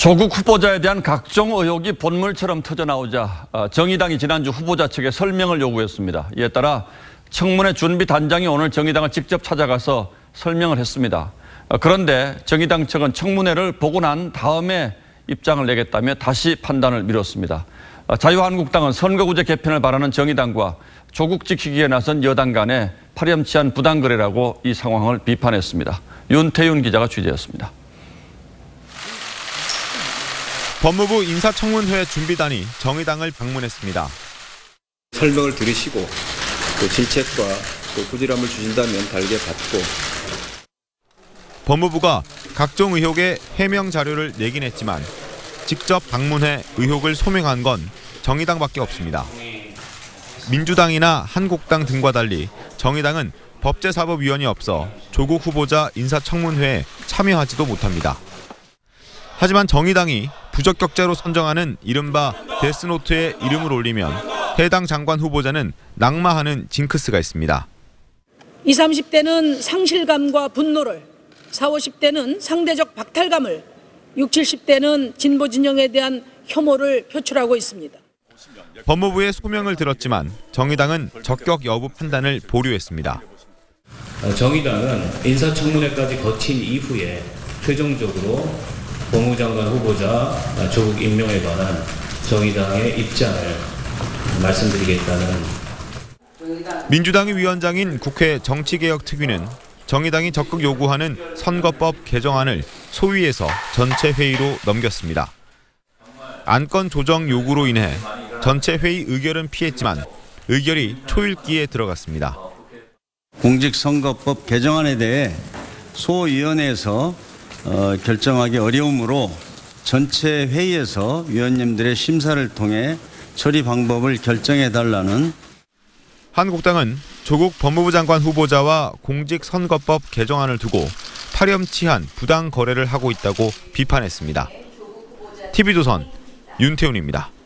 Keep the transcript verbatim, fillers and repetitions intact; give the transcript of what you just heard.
조국 후보자에 대한 각종 의혹이 본물처럼 터져나오자 정의당이 지난주 후보자 측에 설명을 요구했습니다. 이에 따라 청문회 준비 단장이 오늘 정의당을 직접 찾아가서 설명을 했습니다. 그런데 정의당 측은 청문회를 보고 난 다음에 입장을 내겠다며 다시 판단을 미뤘습니다. 자유한국당은 선거구제 개편을 바라는 정의당과 조국 지키기에 나선 여당 간에 파렴치한 부당거래라고 이 상황을 비판했습니다. 윤태윤 기자가 취재했습니다. 법무부 인사청문회 준비단이 정의당을 방문했습니다. 설명을 들으시고 또 질책과 또 부질함을 주신다면 달게 받고. 법무부가 각종 의혹의 해명 자료를 내긴 했지만 직접 방문해 의혹을 소명한 건 정의당밖에 없습니다. 민주당이나 한국당 등과 달리 정의당은 법제사법위원이 없어 조국 후보자 인사청문회에 참여하지도 못합니다. 하지만 정의당이 부적격자로 선정하는 이른바 데스노트에 이름을 올리면 해당 장관 후보자는 낙마하는 징크스가 있습니다. 이십, 삼십 대는 상실감과 분노를, 사십, 오십 대는 상대적 박탈감을, 육십, 칠십 대는 진보 진영에 대한 혐오를 표출하고 있습니다. 법무부의 소명을 들었지만 정의당은 적격 여부 판단을 보류했습니다. 정의당은 인사청문회까지 거친 이후에 최종적으로 법무장관 후보자 조국 임명에 관한 정의당의 입장을 말씀드리겠다는. 민주당의 위원장인 국회 정치개혁특위는 정의당이 적극 요구하는 선거법 개정안을 소위에서 전체 회의로 넘겼습니다. 안건 조정 요구로 인해 전체 회의 의결은 피했지만 의결이 초읽기에 들어갔습니다. 공직선거법 개정안에 대해 소위원회에서 어, 결정하기 어려우므로 전체 회의에서 위원님들의 심사를 통해 처리 방법을 결정해달라는. 한국당은 조국 법무부 장관 후보자와 공직선거법 개정안을 두고 파렴치한 부당 거래를 하고 있다고 비판했습니다. 티비조선 윤태훈입니다.